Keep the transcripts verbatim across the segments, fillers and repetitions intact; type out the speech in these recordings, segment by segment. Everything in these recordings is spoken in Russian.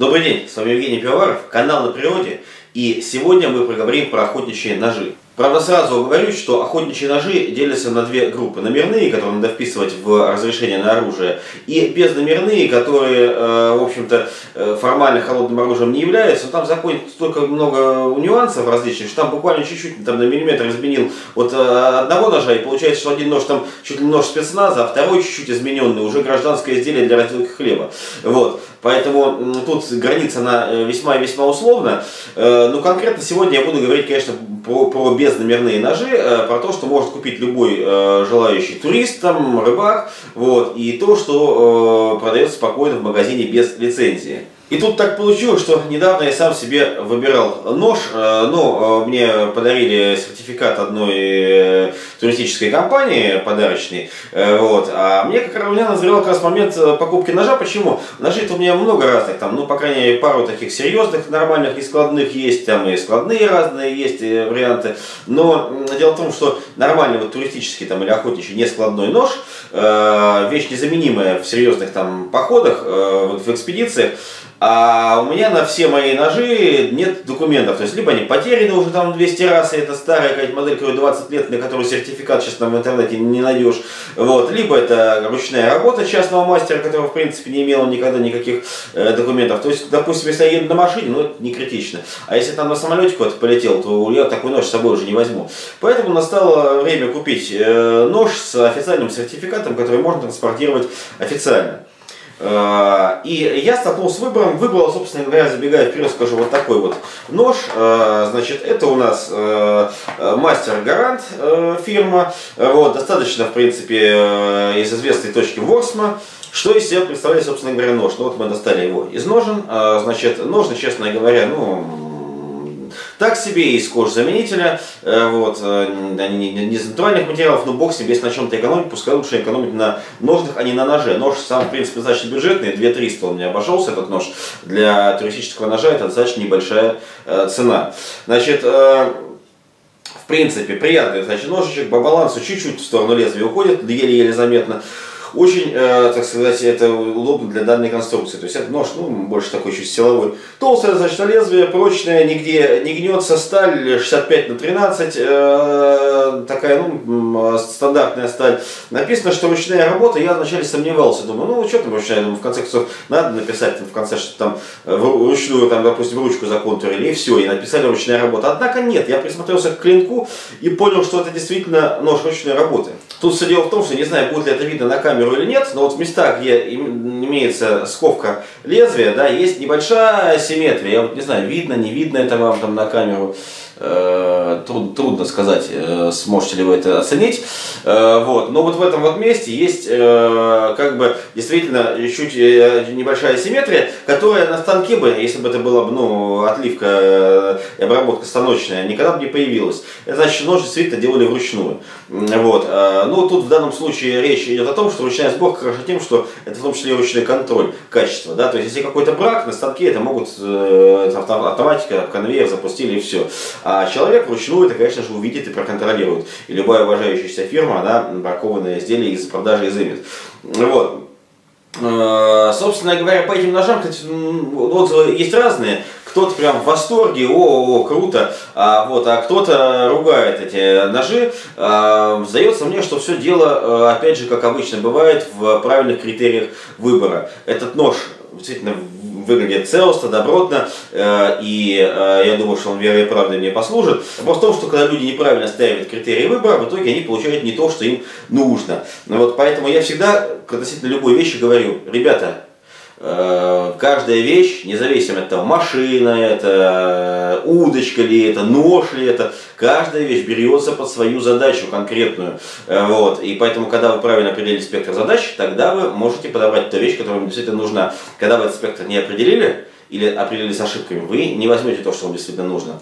Добрый день, с вами Евгений Пивоваров, канал На Природе, и сегодня мы поговорим про охотничьи ножи. Правда, сразу говорю, что охотничьи ножи делятся на две группы. Номерные, которые надо вписывать в разрешение на оружие, и безномерные, которые, э, в общем-то, э, формально холодным оружием не являются. Но там в законе столько много нюансов различных, что там буквально чуть-чуть, там на миллиметр изменил вот э, одного ножа, и получается, что один нож там чуть ли нож спецназа, а второй чуть-чуть измененный, уже гражданское изделие для разделки хлеба. Вот. Поэтому тут граница она весьма и весьма условна. Но конкретно сегодня я буду говорить, конечно, про, про безномерные ножи, про то, что может купить любой желающий турист, там, рыбак, вот, и то, что продается спокойно в магазине без лицензии. И тут так получилось, что недавно я сам себе выбирал нож, но мне подарили сертификат одной туристической компании подарочный, вот, а мне как раз у меня назрел как раз момент покупки ножа. Почему? Ножей-то у меня много разных, там, ну, по крайней мере, пару таких серьезных, нормальных и складных есть, там и складные разные есть варианты, но дело в том, что нормальный вот туристический там или охотничий нескладной нож, вещь незаменимая в серьезных там походах, в экспедициях. А у меня на все мои ножи нет документов, то есть либо они потеряны уже там двести раз, и это старая какая-то модель, которой двадцать лет, на которую сертификат сейчас в интернете не найдешь, вот, либо это ручная работа частного мастера, который в принципе не имел никогда никаких э, документов. То есть, допустим, если я еду на машине, ну это не критично, а если там на самолете куда-то полетел, то я такой нож с собой уже не возьму. Поэтому настало время купить э, нож с официальным сертификатом, который можно транспортировать официально. И я столкнулся с выбором, выбрал, собственно говоря, забегая вперед, скажу, вот такой вот нож. Значит, это у нас Мастер Гарант фирма, вот, достаточно, в принципе, из известной точки Ворсма. Что из себя представляет, собственно говоря, нож? Ну вот мы достали его из ножен, значит, ножны, честно говоря, ну... так себе, из кожзаменителя, вот, они не из натуральных материалов, но бог с ним, если на чем-то экономить, пускай лучше экономить на ножнах, а не на ноже. Нож сам, в принципе, достаточно бюджетный, две тысячи триста он мне обошелся, этот нож. Для туристического ножа это достаточно небольшая э, цена. Значит, э, в принципе, приятный, значит, ножичек, по балансу чуть-чуть в сторону лезвия уходит, еле-еле заметно. Очень, э, так сказать, это удобно для данной конструкции. То есть это нож, ну, больше такой чуть силовой. Толстое, значит, лезвие, прочное, нигде не гнется, сталь шестьдесят пять на тринадцать, э, такая, ну, стандартная сталь. Написано, что ручная работа, я вначале сомневался, думаю, ну, что там ручная, думаю, в конце концов, надо написать там, в конце, что там вручную, там, допустим, ручку законтурили, и все, и написали ручная работа. Однако нет, я присмотрелся к клинку и понял, что это действительно нож ручной работы. Тут все дело в том, что не знаю, будет ли это видно на камеру или нет, но вот в местах, где имеется сковка лезвия, да, есть небольшая асимметрия. Я вот не знаю, видно, не видно это вам там на камеру. Труд, трудно сказать, сможете ли вы это оценить. Вот. Но вот в этом вот месте есть как бы действительно чуть небольшая асимметрия, которая на станке бы, если бы это была бы, ну, отливка и обработка станочная, никогда бы не появилась. Это значит, нож действительно делали вручную. Вот. Но тут в данном случае речь идет о том, что ручная сборка хороша тем, что это в том числе ручной контроль качества. Да? То есть если какой-то брак на станке, это могут автоматика, конвейер запустили и все. А человек вручную это, конечно же, увидит и проконтролирует. И любая уважающаяся фирма, она бракованное изделие из продажи изымет. Вот. Собственно говоря, по этим ножам, кстати, отзывы есть разные. Кто-то прям в восторге, о, о, круто, а, вот, а кто-то ругает эти ножи. А, сдается мне, что все дело, опять же, как обычно бывает, в правильных критериях выбора. Этот нож действительно выглядит целостно, добротно, э, и э, я думаю, что он верой и правдой мне послужит. Вопрос в том, что когда люди неправильно ставят критерии выбора, в итоге они получают не то, что им нужно. Вот, поэтому я всегда относительно любой вещи говорю, ребята, э, каждая вещь, независимо от того, машина это, удочка ли это, нож ли это, каждая вещь берется под свою задачу конкретную. Вот. И поэтому, когда вы правильно определили спектр задач, тогда вы можете подобрать ту вещь, которая вам действительно нужна. Когда вы этот спектр не определили, или определили с ошибками, вы не возьмете то, что вам действительно нужно.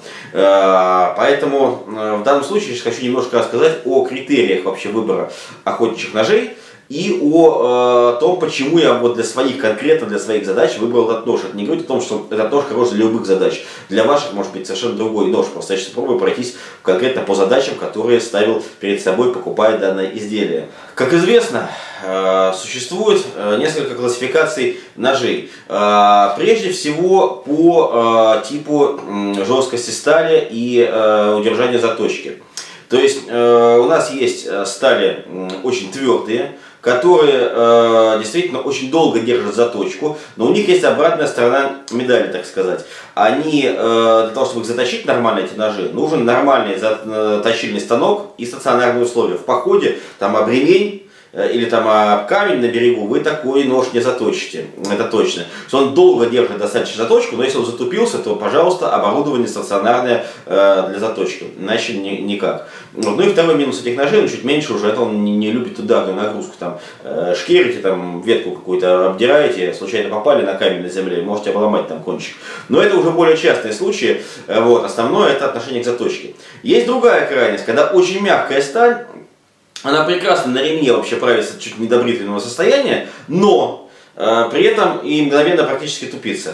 Поэтому в данном случае я хочу немножко рассказать о критериях вообще выбора охотничьих ножей. и о э, том, почему я вот для своих, конкретно для своих задач выбрал этот нож. Это не говорит о том, что этот нож хорош для любых задач. Для ваших может быть совершенно другой нож. Просто я сейчас попробую пройтись конкретно по задачам, которые ставил перед собой, покупая данное изделие. Как известно, э, существует э, несколько классификаций ножей. Э, прежде всего по э, типу э, жесткости стали и э, удержания заточки. То есть э, у нас есть стали э, очень твердые, которые э, действительно очень долго держат заточку, но у них есть обратная сторона медали, так сказать. Они, э, для того, чтобы их заточить нормально, эти ножи, нужен нормальный заточильный станок и стационарные условия. В походе там об ремень или там об камень на берегу вы такой нож не заточите, это точно. Что он долго держит достаточно заточку, но если он затупился, то, пожалуйста, оборудование стационарное э, для заточки, иначе ни, никак. Вот. Ну и второй минус этих ножей, он чуть меньше уже, это он не, не любит ударную нагрузку. Там, э, шкерите, там, ветку какую-то обдираете, случайно попали на камень на земле, можете обломать там кончик. Но это уже более частые случаи, э, вот. Основное это отношение к заточке. Есть другая крайность, когда очень мягкая сталь, она прекрасно на ремне вообще правится чуть не до бритвенного состояния, но э, при этом и мгновенно практически тупится.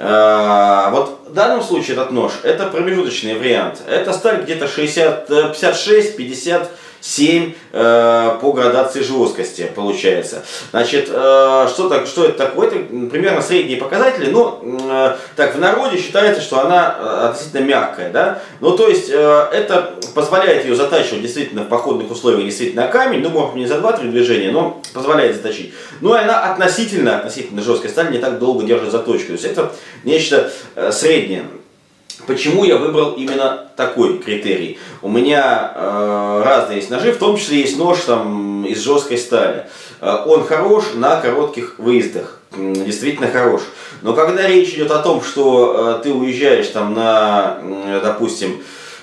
Э, вот в данном случае этот нож это промежуточный вариант. Это сталь где-то пятьдесят шесть — пятьдесят семь э, по градации жесткости получается. Значит, э, что, так, что это такое? Это примерно средние показатели, но э, так в народе считается, что она э, относительно мягкая, да? Ну то есть э, это позволяет ее затачивать действительно в походных условиях, действительно камень, ну может не за два-три движения, но позволяет заточить. Ну и она относительно, относительно жесткой стали не так долго держит заточку. То есть это нечто э, среднее. Почему я выбрал именно такой критерий? У меня э, разные есть ножи, в том числе есть нож там, из жесткой стали. Э, он хорош на коротких выездах, действительно хорош. Но когда речь идет о том, что э, ты уезжаешь там на, э, допустим,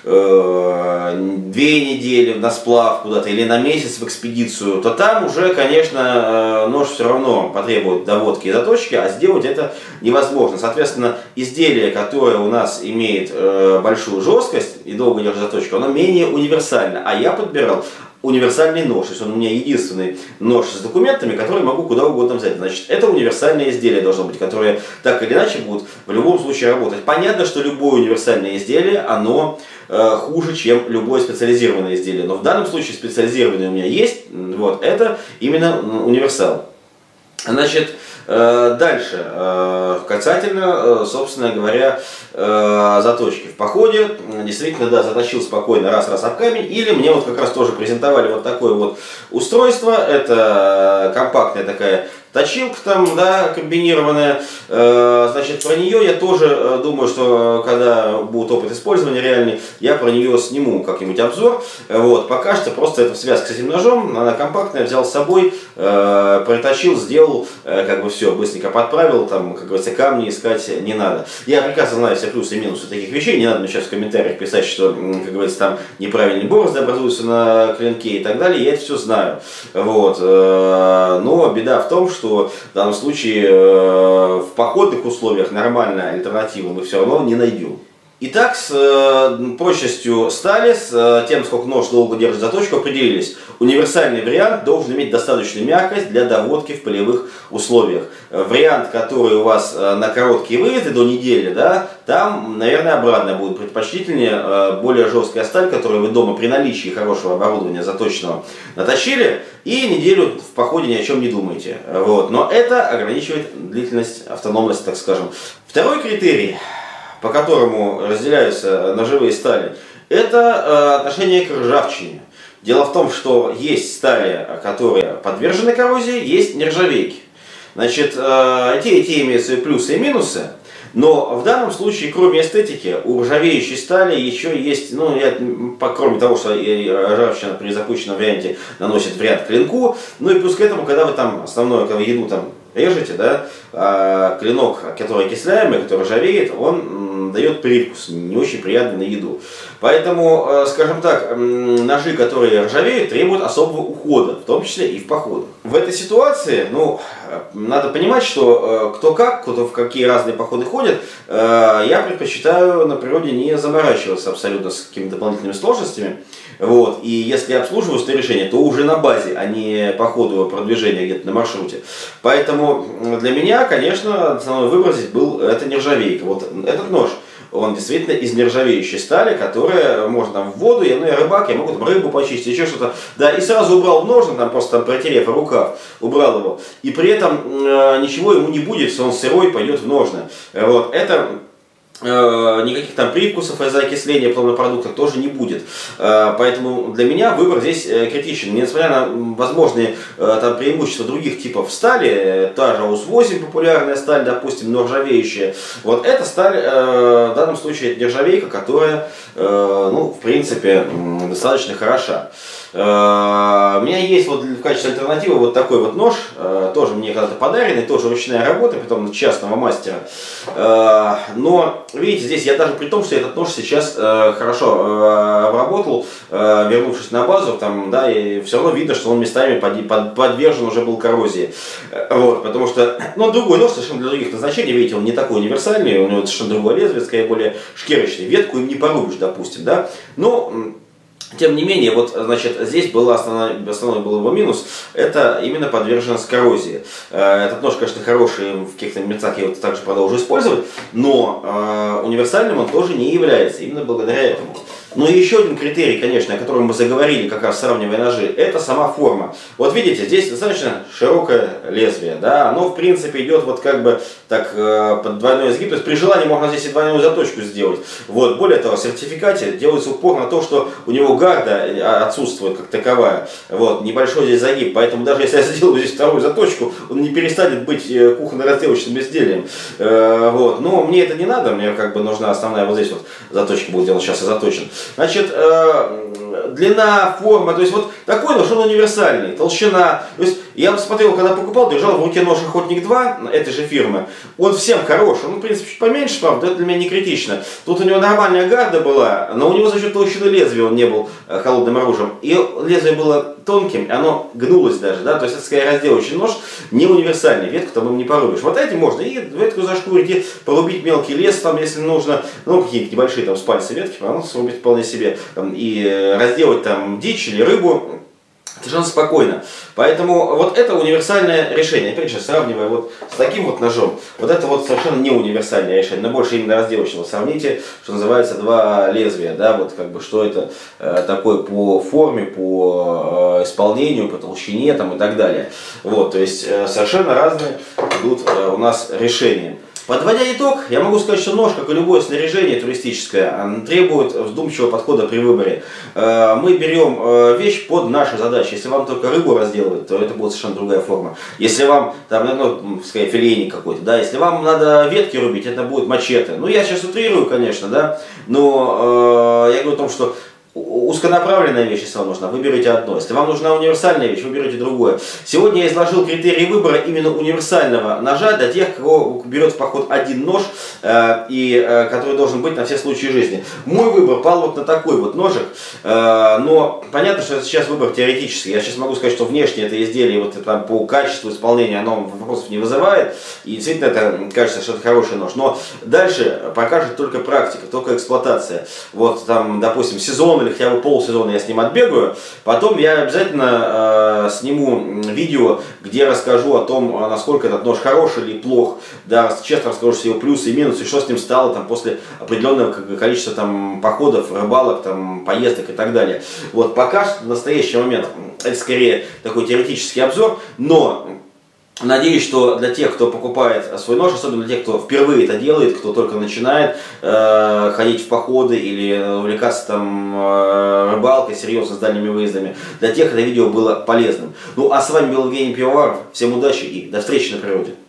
э, две недели на сплав куда-то или на месяц в экспедицию, то там уже, конечно, э, нож все равно потребует доводки и заточки, а сделать это невозможно. Соответственно, изделие, которое у нас имеет э, большую жесткость и долго держит заточку, оно менее универсально. А я подбирал универсальный нож. То есть он у меня единственный нож с документами, который могу куда угодно взять. Значит, это универсальное изделие должно быть, которое так или иначе будут в любом случае работать. Понятно, что любое универсальное изделие, оно э, хуже, чем любое специализированное изделие. Но в данном случае специализированное у меня есть. Вот, это именно универсал. Значит, дальше, касательно, собственно говоря, заточки. В походе действительно, да, заточил спокойно раз-раз об камень. Или мне вот как раз тоже презентовали вот такое вот устройство. Это компактная такая точилка там, да, комбинированная. Значит, про нее я тоже думаю, что когда будет опыт использования реальный, я про нее сниму как-нибудь обзор. Вот, пока что просто это в связке с этим ножом, она компактная, взял с собой, приточил, сделал, как бы все, быстренько подправил, там, как говорится, камни искать не надо. Я прекрасно знаю все плюсы и минусы таких вещей, не надо мне сейчас в комментариях писать, что, как говорится, там неправильные борозды образуются на клинке и так далее, я это все знаю. Вот. Но беда в том, что что в данном случае э, в походных условиях нормальной альтернативы мы все равно не найдем. Итак, с э, прочностью стали, с э, тем, сколько нож долго держит заточку, определились. Универсальный вариант должен иметь достаточную мягкость для доводки в полевых условиях. Вариант, который у вас э, на короткие выезды до недели, да, там, наверное, обратно будет предпочтительнее, э, более жесткая сталь, которую вы дома при наличии хорошего оборудования заточенного наточили, и неделю в походе ни о чем не думаете. Вот. Но это ограничивает длительность, автономность, так скажем. Второй критерий, по которому разделяются ножевые стали, это отношение к ржавчине. Дело в том, что есть стали, которые подвержены коррозии, есть нержавейки. Значит, и те, и те имеют свои плюсы и минусы, но в данном случае, кроме эстетики, у ржавеющей стали еще есть, ну, я, кроме того, что ржавчина при запущенном варианте наносит вред клинку, ну и плюс к этому, когда вы там основное, когда вы еду там режете, да, а клинок, который окисляемый, который ржавеет, он дает привкус, не очень приятный на еду. Поэтому, скажем так, ножи, которые ржавеют, требуют особого ухода, в том числе и в походах. В этой ситуации, ну, надо понимать, что кто как, кто в какие разные походы ходит, я предпочитаю на природе не заморачиваться абсолютно с какими-то дополнительными сложностями. Вот. И если я обслуживаю снаряжение, то уже на базе, а не по ходу продвижения где-то на маршруте. Поэтому для меня, конечно, основной выбор здесь был это нержавейка. Вот этот нож, он действительно из нержавеющей стали, которая можно там в воду, я, ну, я рыбак, я могу там рыбу почистить, еще что-то. Да, и сразу убрал в ножны, там просто там, протерев рукав, убрал его. И при этом э, ничего ему не будет, если он сырой пойдет в ножны. Вот, это... никаких там привкусов из-за окисления потом на продуктах тоже не будет. Поэтому для меня выбор здесь критичен. Несмотря на возможные там преимущества других типов стали, та же АУС восемь популярная сталь, допустим, но ржавеющая. Вот эта сталь, в данном случае, это нержавейка, которая, ну, в принципе, достаточно хороша. У меня есть вот в качестве альтернативы вот такой вот нож, тоже мне когда-то подаренный, тоже ручная работа, притом частного мастера. Но, видите, здесь я даже при том, что этот нож сейчас хорошо обработал, вернувшись на базу, там, да, и все равно видно, что он местами подвержен уже был коррозии. Вот, потому что, ну, другой нож совершенно для других назначений, видите, он не такой универсальный, у него совершенно другое лезвие, скорее более шкерочный. Ветку им не порубишь, допустим, да. Но тем не менее, вот, значит, здесь был основной, основной был его минус, это именно подверженность коррозии. Этот нож, конечно, хороший, в каких-то местах я его также продолжу использовать, но э, универсальным он тоже не является, именно благодаря этому. Ну и еще один критерий, конечно, о котором мы заговорили, как раз сравнивая ножи, это сама форма. Вот видите, здесь достаточно широкое лезвие, да, оно в принципе идет вот как бы так э, под двойной изгиб, то есть при желании можно здесь и двойную заточку сделать. Вот, более того, в сертификате делается упор на то, что у него гарда отсутствует как таковая, вот, небольшой здесь загиб, поэтому даже если я сделаю здесь вторую заточку, он не перестанет быть кухонно-разделочным изделием. Э, вот, но мне это не надо, мне как бы нужна основная вот здесь вот заточка будет делана, сейчас я заточен. Значит, э, длина, форма, то есть вот такой нож, он универсальный, толщина. То есть я смотрел, когда покупал, держал в руке нож Охотник два этой же фирмы. Он всем хорош, он в принципе чуть поменьше, правда, это для меня не критично. Тут у него нормальная гарда была, но у него за счет толщины лезвия он не был э, холодным оружием. И лезвие было тонким, оно гнулось даже, да, то есть это скорее разделочный нож, не универсальный, ветку там им не порубишь. Вот этим можно и ветку зашкурить, и порубить мелкий лес, там, если нужно, ну, какие-нибудь небольшие там с пальца ветки, оно срубить вполне себе, там, и разделать там дичь или рыбу совершенно спокойно. Поэтому вот это универсальное решение. Опять же, сравнивая вот с таким вот ножом, вот это вот совершенно не универсальное решение, но больше именно разделочного. Сравните, что называется, два лезвия, да, вот как бы что это э, такое по форме, по э, исполнению, по толщине там и так далее. Вот, то есть э, совершенно разные идут э, у нас решения. Подводя итог, я могу сказать, что нож, как и любое снаряжение туристическое, требует вдумчивого подхода при выборе. Мы берем вещь под наши задачи. Если вам только рыбу разделывать, то это будет совершенно другая форма. Если вам, там, ну, скорее, филейник какой-то, да, если вам надо ветки рубить, это будет мачете. Ну, я сейчас утрирую, конечно, да, но э, я говорю о том, что узконаправленная вещь, если вам нужна, вы берете одно. Если вам нужна универсальная вещь, вы берете другое. Сегодня я изложил критерии выбора именно универсального ножа для тех, кто берет в поход один нож, э, и, э, который должен быть на все случаи жизни. Мой выбор пал вот на такой вот ножик, э, но понятно, что это сейчас выбор теоретический. Я сейчас могу сказать, что внешне это изделие вот, там, по качеству исполнения оно вопросов не вызывает, и действительно это кажется, что это хороший нож. Но дальше покажет только практика, только эксплуатация. Вот там, допустим, сезон или хотя бы полсезона я с ним отбегаю. Потом я обязательно э, сниму видео, где расскажу о том, насколько этот нож хороший или плох. Да, честно расскажу все его плюсы и минусы, и что с ним стало там, после определенного количества там, походов, рыбалок, там, поездок и так далее. Вот, пока что в настоящий момент это скорее такой теоретический обзор, но надеюсь, что для тех, кто покупает свой нож, особенно для тех, кто впервые это делает, кто только начинает э, ходить в походы или увлекаться там э, рыбалкой, серьезно, с дальними выездами, для тех это видео было полезным. Ну а с вами был Евгений Пивоваров. Всем удачи и до встречи на природе.